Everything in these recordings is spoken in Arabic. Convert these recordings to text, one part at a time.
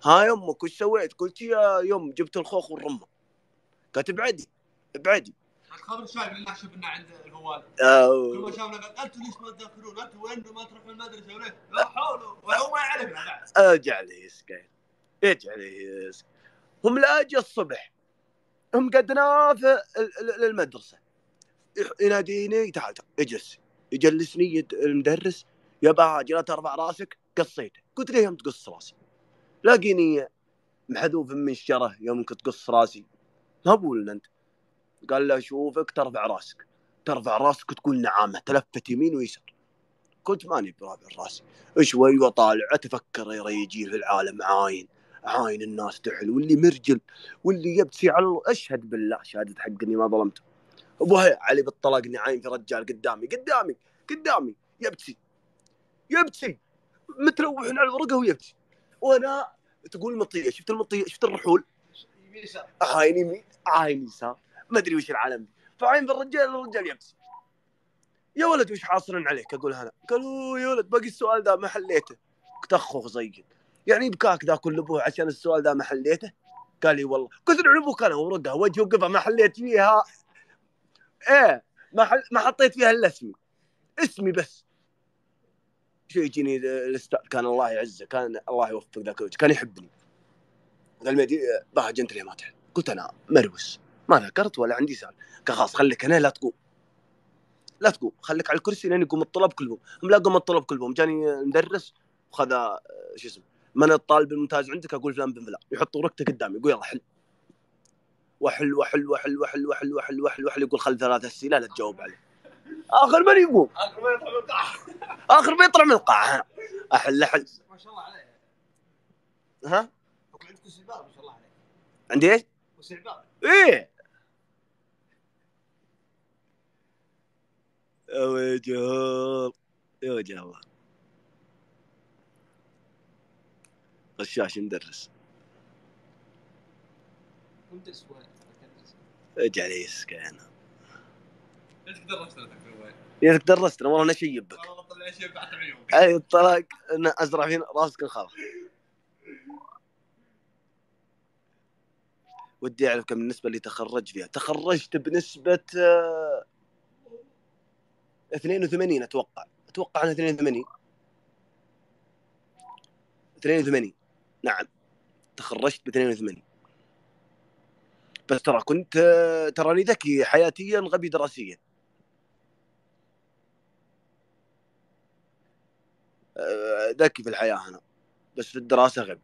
ها يمك وش سويت؟ قلت يا يم جبت الخوخ والرمه. قالت ابعدي ابعدي. الخبر شايف اللي شفنا عند الفوال كل ما شافنا قال انتوا ليش ما تدخلون؟ انتوا وين ما تروحون المدرسه وليه؟ لا حول وهو ما يعرفنا بعد. اجعله يسكن اجعله يسكن. هم لاجي الصبح هم قد نافع للمدرسه يناديني تعال اجلس يجلسني المدرس يا باجي لا ترفع راسك قصيته. قلت ليه يوم تقص راسي؟ لاقيني محذوف من الشره يوم كنت تقص راسي ما بقول انت. قال له اشوفك ترفع راسك ترفع راسك تقول نعامه تلفت يمين ويسار. كنت ماني برافع راسي شوي وطالع اتفكر يا ريجي في العالم عاين الناس تحل واللي مرجل واللي يبكي على اشهد بالله شهاده حق اني ما ظلمته. ابوها علي بالطلاق عاين في رجال قدامي يبكي متروح على الورقه ويبكي وانا تقول مطيه. شفت المطيه شفت الرحول عاين يمين عاين يسار ما ادري وش العالم دي. فعاين في الرجال يبكي. يا ولد وش حاصرن عليك؟ اقول هلا. قالوا يا ولد باقي السؤال ذا ما حليته. قلت اخوخ زيك يعني بكاك ذا كل ابوه عشان السؤال ذا ما حليته. قال لي والله. قلت له ابوك انا ورقه وجه وقفه ما حليت فيها ايه ما حطيت فيها الا اسمي بس. شو يجيني الاستاذ كان الله يعزه كان الله يوفق ذاك الوجه كان يحبني. قال مهدي باهج انت ليه ما تحل؟ قلت انا مروس ما ذكرت ولا عندي سال. قال خلاص خليك هنا لا تقوم خليك على الكرسي لين يقوم الطلب كلهم. هم لا قام الطلب كلهم جاني مدرس وخذ شو اسمه من الطالب الممتاز عندك اقول فلان بن فلان يحط ورقته قدامي يقول يلا حل وحل يقول خل 3 أسئلة لا تجاوب عليه. اخر من يقوم اخر ما يطلع من القاعه احل ما شاء الله عليه. ها عندك استعباط ما شاء الله عليه. عندي ايش؟ استعباط. ايه يا وجه الله غشاش مدرس مدرس وين؟ اجعل يسكن. ليش درستنا وين؟ ياك درستنا والله نشيب بك. والله طلع شيء بعد عيوب. اي الطلاق انا ازرع فين راسك الخلاص. ودي اعرف كم النسبه اللي تخرج فيها. تخرجت بنسبه 82 اتوقع انا 82 نعم تخرجت ب 82. بس ترى كنت تراني ذكي حياتيا غبي دراسيا. ذكي في الحياه انا بس في الدراسه غبي.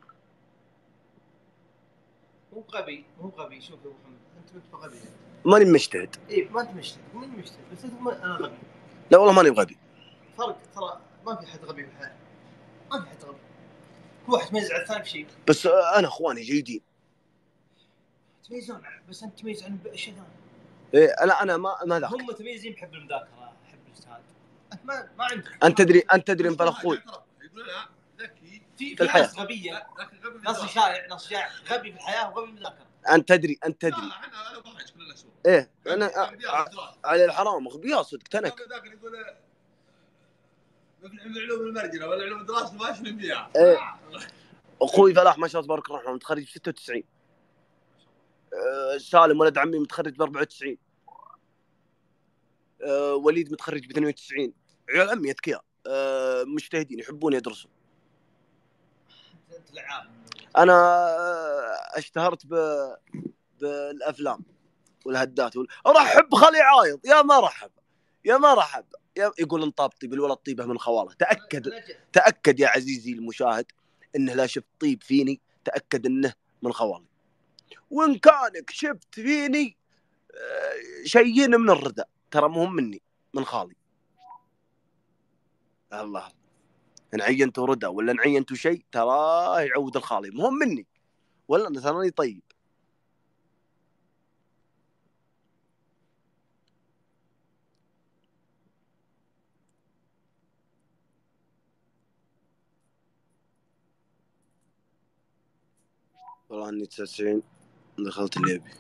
مو غبي شوف يا ابو محمد انت غبي. ماني مجتهد. ايه ما انت مجتهد بس انت انا غبي. لا والله ماني بغبي. فرق ترى ما في حد غبي في الحياه. ما في حد غبي. كل واحد يميز على الثاني بشيء. بس انا اخواني جيدين. تميزون بس انت تميز عن اشياء ثانيه. ايه انا ما ذاك. هم متميزين بحب المذاكره حب الاجتهاد. انت ما عندك. انت تدري من اخوي يقول لا ذكي في الحياه ناس غبيه ناس شايع غبي في الحياه وغبي بالمذاكره. انت تدري لا احنا بحاج كلنا سوا. ايه انا على الحرام غبياء صدق تنك. ذاك يقول من علوم المرجله ولا علوم الدراسه ما شنو فيها. ايه اخوي فلاح ما شاء الله تبارك الرحمن متخرج ب 96. سالم ولد عمي متخرج ب 94. وليد متخرج ب 92. عيال عمي اذكياء مجتهدين يحبون يدرسوا. انت لعاب. انا اشتهرت بالافلام والهدات ارحب خلي عايض يا مرحب يقول انطاب طيب الولد طيبه من خواله. تاكد يا عزيزي المشاهد انه لا شفت طيب فيني تاكد انه من خوالي. وان كانك شفت فيني شيين من الردى ترى مهم مني من خالي. الله ان عينتوا ردى ولا ان عينتوا شيء ترى يعود الخالي مهم مني ولا انا تراني طيب. والله اني 99 دخلت الليبي.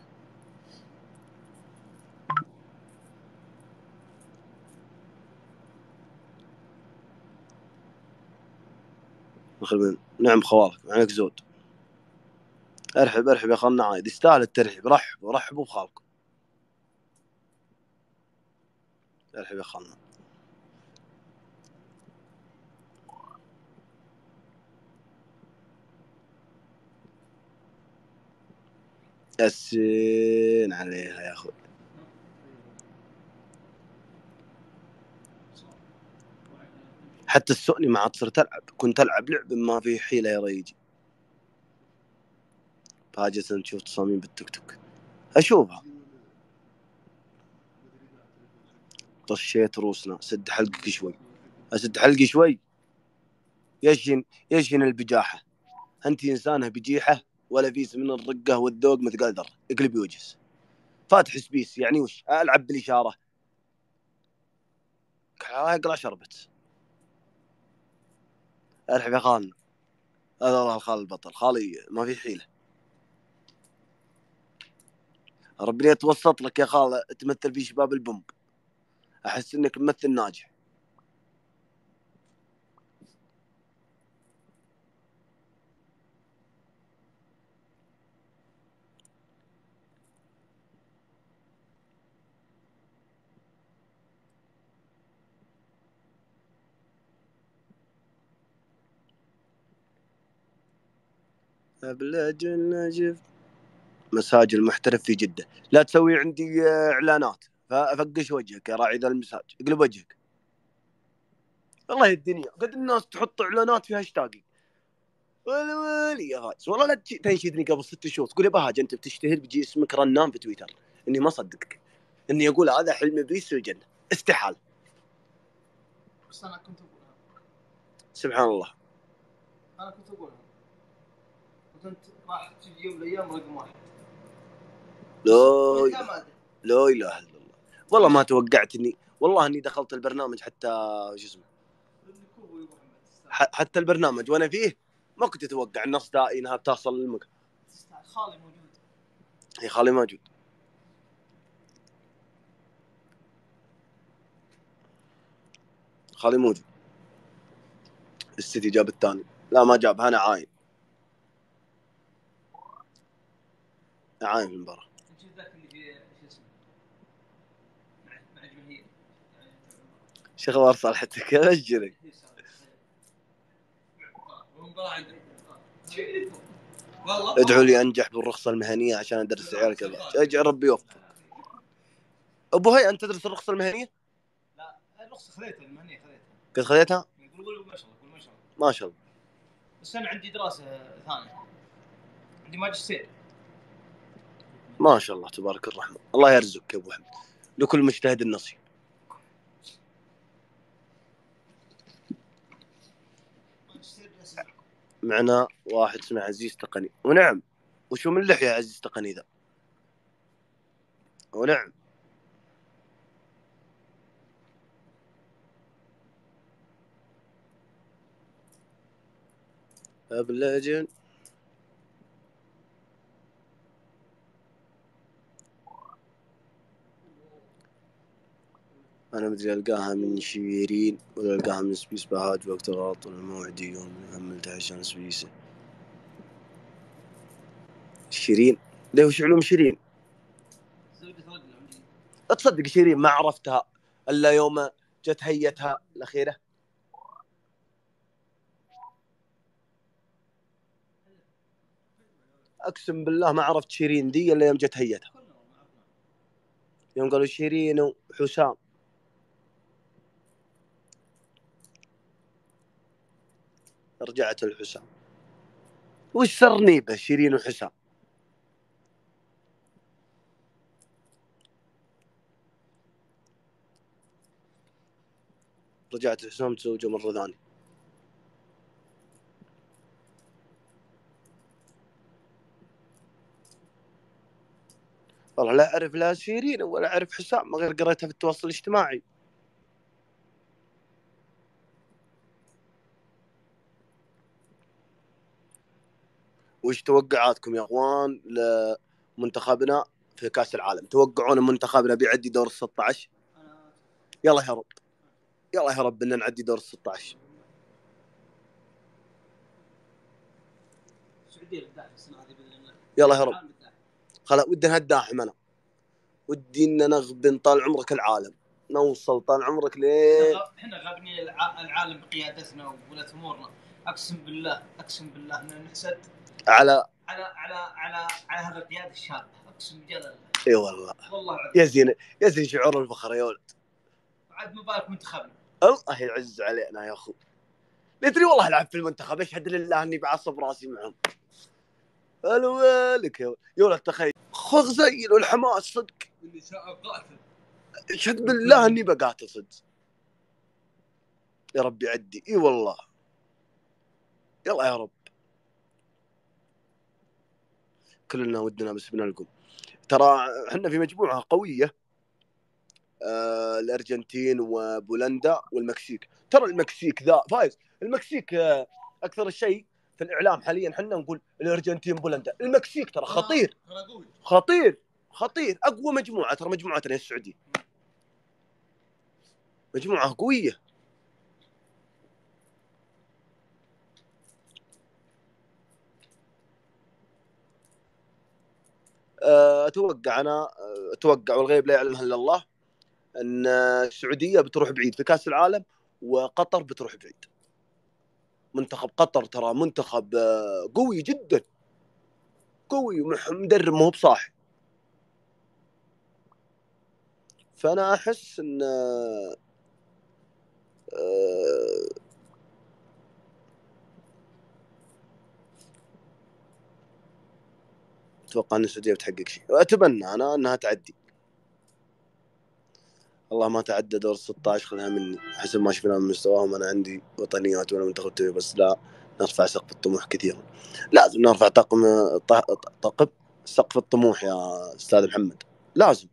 من نعم خوالك معك زود. ارحب يا خالنا عايد، يستاهل الترحيب. رحبوا بخالكم. ارحب يا خالنا. السين عليها يا اخوي. حتى السؤني ما عاد صرت العب، كنت العب لعب ما في حيله يا ريجي. فاجأة نشوف تصاميم بالتيك توك اشوفها. طشيت روسنا. سد حلقك شوي. اسد حلقي شوي. يشين البجاحه. انت انسانه بجيحه ولا فيس من الرقه والذوق متقدر. اقلبي وجهس. فاتح سبيس يعني وش العب بالاشاره. اقرا شربت. ارحب يا خالنا. هذا والله الخال البطل خالي ما في حيله. ربنا يتوسط لك يا خال تمثل في شباب البومب. احس انك ممثل ناجح. ابلج النجف. مساج المحترف في جده. لا تسوي عندي اعلانات ففقش وجهك يا راعي ذا المساج. اقلب وجهك. والله الدنيا قد الناس تحط اعلانات فيها هاشتاج. ويلي يا غايس والله لا تنشدني قبل 6 شهور تقول يا بهاج انت بتشتهر بيجي اسمك رنان في تويتر. اني ما صدقك. اني اقول هذا حلم ابليس في الجنه. استحاله. بس انا كنت اقولها. سبحان الله. انا كنت اقولها. وكنت راح تجي يوم من الايام رقم واحد. لا اله الا الله. والله ما توقعت اني والله اني دخلت البرنامج حتى شو اسمه. حتى البرنامج وانا فيه ما كنت اتوقع ان اصدائي انها بتوصل للمكان. خالي موجود. هي خالي موجود. خالي موجود. السيتي جاب الثاني. لا ما جابها انا عاين. عاين في المباراه. ذاك اللي في شو اسمه مع جماهير. شو اخبار صالحتك يا رجلي. ادعوا لي انجح بالرخصه المهنيه عشان ادرس عيالك. اجعل ربي يوفقك. ابو هي انت تدرس الرخصه المهنيه؟ لا الرخصه خذيتها المهنيه خذيتها. قد خذيتها؟ يقول ما شاء الله ما شاء الله. ما شاء الله. بس انا عندي دراسه ثانيه. عندي ماجستير. ما شاء الله تبارك الرحمن. الله يرزقك يا ابو حمد. لكل مجتهد النصيب. معنا واحد اسمه عزيز تقني. ونعم. وشو من لحية عزيز تقني ذا. ونعم. أبلجن. أنا مدري ألقاها من شيرين ولا ألقاها من سبيس بهاج وقت غلط الموعدي ومهملتها عشان سبيسه. شيرين ليه وش علوم شيرين؟ تصدق شيرين ما عرفتها إلا يوم جت هيتها الأخيرة. أقسم بالله ما عرفت شيرين دي إلا يوم جت هيتها. يوم قالوا شيرين وحسام. رجعت الحسام. وش سرني به شيرين وحسام. رجعت حسام تزوجه مرة ثانية. والله لا أعرف لا شيرين ولا أعرف حسام ما غير قريتها في التواصل الاجتماعي. وش توقعاتكم يا اخوان لمنتخبنا في كاس العالم؟ توقعون منتخبنا بيعدي دور ال16؟ يلا يا رب. يلا يا رب ان نعدي دور ال16. السعوديه بالداخل السنه هذه باذن الله. يلا يا رب. خلاص ودنا هالداحم انا ودي ان نغبن طال عمرك العالم، نوصل طال عمرك ليه. احنا غابنين العالم بقيادتنا وولاة امورنا. اقسم بالله ان نحسد على هذا القياده الشابه. اقسم بالله. اي والله عدل. يا زين شعور الفخر يا ولد. عاد مبارك منتخبنا. الله يعز علينا يا اخو. ندري والله العب في المنتخب، اشهد لله اني بعصب راسي معهم. الويلك يا ولد تخيل خذ زين والحماس صدق. اللي شاء قاتل. اشهد بالله اني بقاتل صدق. يا رب يعدي. اي والله. يلا يا رب. كلنا ودنا بس بنلقم. ترى احنا في مجموعه قويه. الارجنتين وبولندا والمكسيك. ترى المكسيك ذا فايز. المكسيك اكثر شيء في الاعلام حاليا احنا نقول الارجنتين بولندا. المكسيك ترى خطير خطير اقوى مجموعه. ترى مجموعتنا السعوديه مجموعه قويه. اتوقع والغيب لا يعلمها الا الله ان السعوديه بتروح بعيد في كاس العالم، وقطر بتروح بعيد. منتخب قطر ترى منتخب قوي جدا، قوي ومدرب مو بصاحي. فانا احس ان اتوقع ان السعوديه بتحقق شيء، واتمنى انا انها تعدي. الله ما تعدى دور 16 خذها مني. حسب ما شفنا من مستواهم انا عندي وطنيات ولا منتخب تبي، بس لا نرفع سقف الطموح كثيرا. لازم نرفع سقف الطموح يا استاذ محمد، لازم.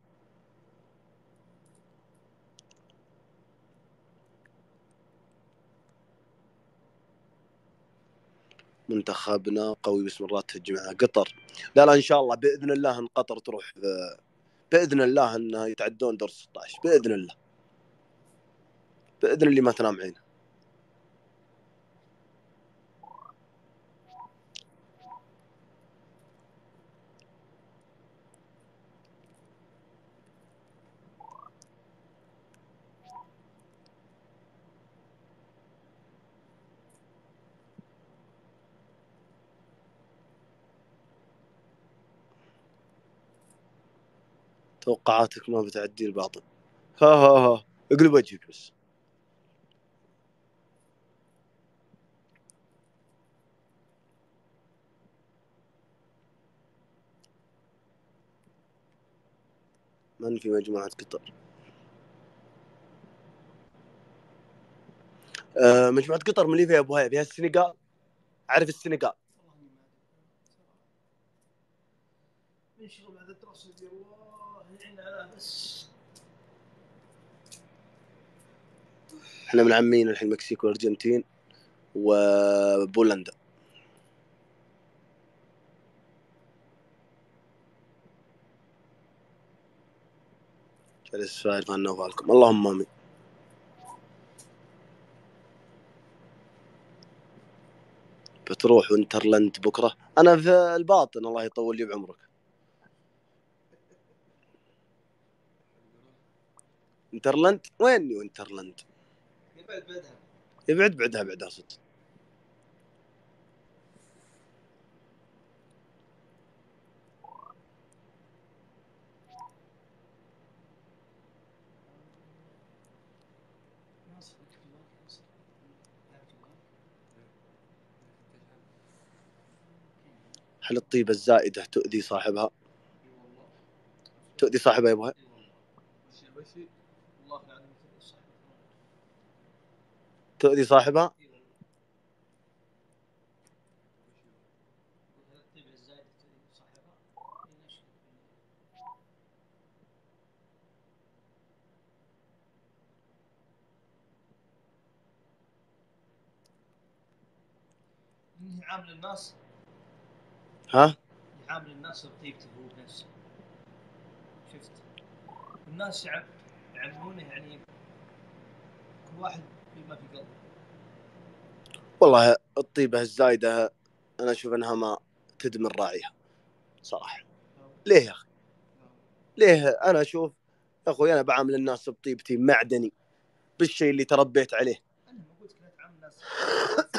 منتخبنا قوي بس مرات تهجم على قطر. لا ان شاء الله باذن الله ان قطر تروح، باذن الله انها يتعدون دور 16 باذن الله، باذن اللي ما تنام عينه. توقعاتك ما بتعدي الباطل. ها اقلب وجهك بس. من في مجموعة قطر؟ مجموعة قطر من اللي فيها ابو هيا، فيها السنغال. عارف السنغال؟ من شغل هذا الترصد يا الله يعين على بس. احنا من عمين الحين المكسيك والارجنتين وبولندا. جالس فاير عن نوفالكم، اللهم امين. بتروح وينترلاند بكره؟ انا في الباطن الله يطول لي بعمرك. انترلاند وين؟ وينترلاند يبعد بعدها صدق. هل الطيبة الزائدة تؤذي صاحبها؟ تؤذي صاحبها يا ابوها؟ تؤذي صاحبها؟ يعامل الناس. ها؟ يعامل الناس بطيبته هو بنفسه. شفت الناس يعاملونه يعني كل واحد بما في قلبه. والله الطيبة الزايدة أنا أشوف أنها تدمن راعيها صراحه. ليه يا اخي؟ ليه؟ انا اشوف يا اخوي انا بعامل الناس بطيبتي معدني بالشيء اللي تربيت عليه. انا ما قلت لا تعامل الناس